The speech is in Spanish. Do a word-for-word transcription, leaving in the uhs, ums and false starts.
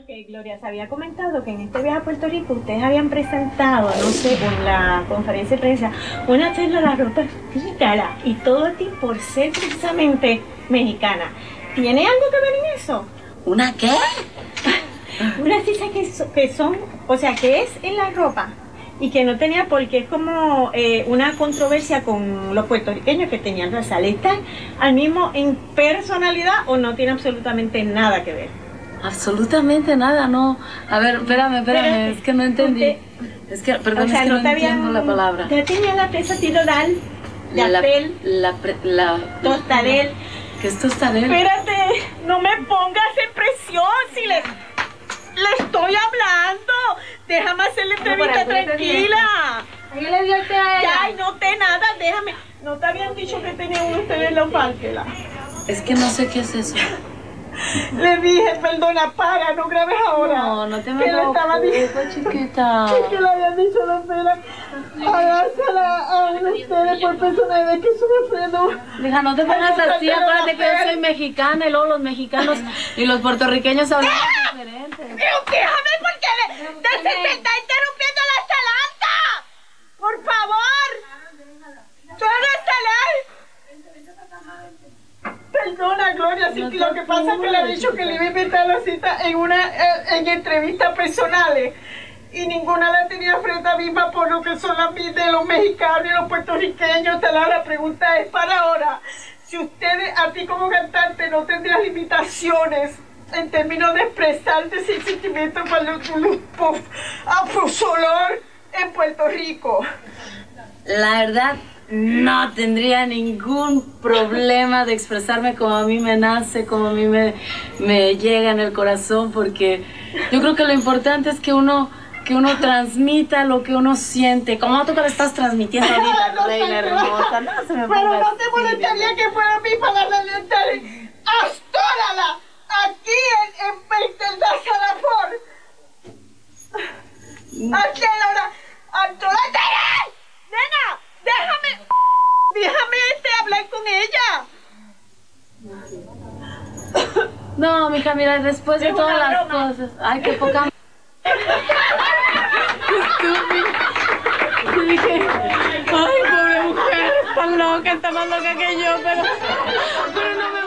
Ok, Gloria, se había comentado que en este viaje a Puerto Rico ustedes habían presentado, no sé, en la conferencia de prensa, una tela de la ropa quítala y todo a ti por ser precisamente mexicana. ¿Tiene algo que ver en eso? ¿Una qué? Una cisa que, so, que son, o sea, que es en la ropa y que no tenía porque es como eh, una controversia con los puertorriqueños que tenían raza. ¿Están al mismo en personalidad o no tiene absolutamente nada que ver? Absolutamente nada, no. A ver, espérame, espérame, Espérate, es que no entendí. usted, es que, perdón, o sea, es que no, no te entiendo habían, la palabra. Ya tenía la presa tilodal, de La, apel, la, la, tostadel. ¿Qué es tostadel? Espérate, no me pongas en presión, si le, le estoy hablando. Déjame hacer la entrevista tranquila. ¿Qué le dio usted a ella? Ya, y no te nada, déjame. ¿No te habían dicho que tenían ustedes los parquelas? Es que no sé qué es eso. Le dije, perdona, para, no grabes ahora. No, no te me que le estaba diciendo, preocupes, chiquita. que le habían dicho a la fera, hágasela a ustedes por personas de que sufriendo. Hija, no te pongas así, acuérdate que yo soy mexicana y luego los mexicanos y los puertorriqueños hablan diferentes. Pero déjame porque le, de, se, se está interrumpiendo la estalanta. Por favor. Tú eres estalante. Perdona, Gloria, sí, No que lo que pasa es que le he dicho que le iba a invitar a la cita en una eh, en entrevistas personales y ninguna la tenía frente a misma por lo que son las vidas de los mexicanos y los puertorriqueños. Te la, la pregunta es para ahora, si ustedes, a ti como cantante, no tendrías limitaciones en términos de expresarte sin sentimiento para los afrosolor en Puerto Rico. La verdad, no tendría ningún problema de expresarme como a mí me nace, como a mí me, me llega en el corazón, porque yo creo que lo importante es que uno, que uno transmita lo que uno siente, como tú que lo estás transmitiendo ahorita, No, reina hermosa. No se me pero ponga no te así, molestaría mi que fuera a mí para darle ¡Astórala! Aquí en, en Pentel Salafón. Aquí ahora, ¡Astórala! ¡Nena! ¡Déjame! ¡Déjame este hablar con ella! No, mija, mira, después de Es todas una las broma. cosas. Ay, qué poca. Estúpido. Dije, ay, pobre mujer, tan loca, está más loca que yo, pero, pero no me